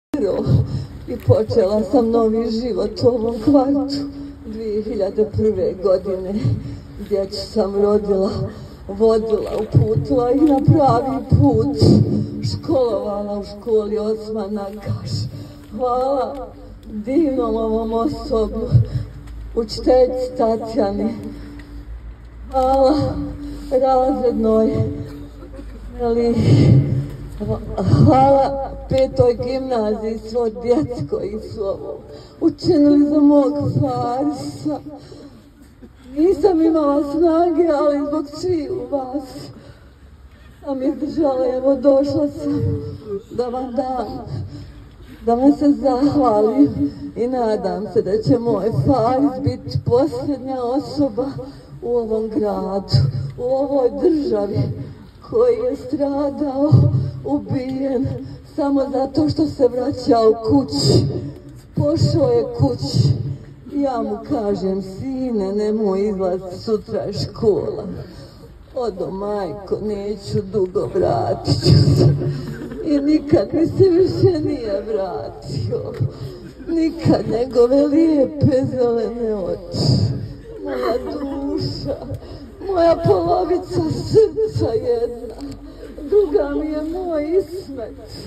i počela sam novi život u ovom kvartu 2001. godine. Djecu sam rodila, vodila, uputila i na pravi put, školovala u školi Osman Nakaš. Hvala divnom ovom osoblju, učiteljici Tatjani, hvala razrednoj hvala 5. gimnaziji, svoj djeci koji su ovo učinili za mog Farisa. Nisam imala snage, ali zbog svih u vas sam izdržala. Evo, došla sam da vam dam, da vam se zahvalim i nadam se da će moj Faris biti posljednja osoba u ovom gradu, u ovoj državi koji je stradao, ubijen samo zato što se vraćao kući. Pošao je kući. Ja mu kažem, sine, nemoj izlaziti, sutra je škola. Odo, majko, neću dugo, vratit ću se. I nikad mi se više nije vratio. Nikad njegove lijepe zelene oči. Moja duša, moja polovica srca jedna. Druga mi je moj Ismet.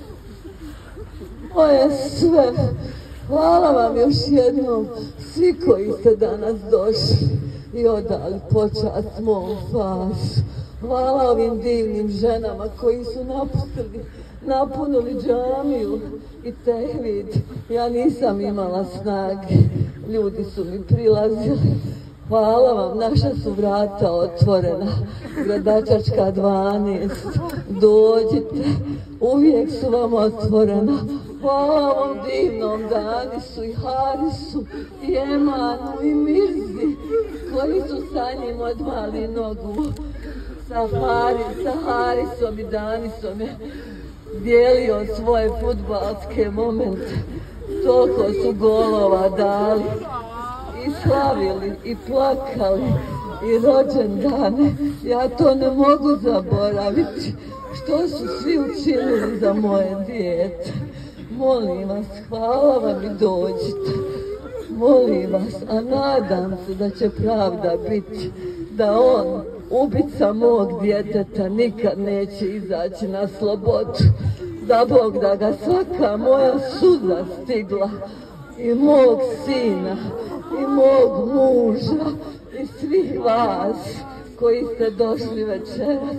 Moje sve. Hvala vam još jednom, svi koji ste danas došli i odali počast mom Farisu. Hvala ovim divnim ženama koji su napunili džamiju i tehvid. Ja nisam imala snage, ljudi su mi prilazili. Hvala vam, naša su vrata otvorena, Gradačačka 12, dođite, uvijek su vam otvorena. Hvala vam divnom Danisu i Harisu i Emanu i Mirzi koji su sa njim odmali nogu. Sa Harisom i Danisom je dijelio svoje fudbalske momente. Toliko su golova dali i slavili i plakali i rođendane. Ja to ne mogu zaboraviti što su svi učinili za moje dijete. Molim vas, hvala vam i dođite. Molim vas, a nadam se da će pravda biti, da on, ubica mog djeteta, nikad neće izaći na slobodu. Da Bog da ga svaka moja suza stigla i mog sina i mog muža i svih vas koji ste došli večeras.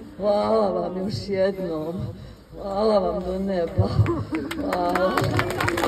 Hvala vam još jednom. Hvala vam do neba. Hvala.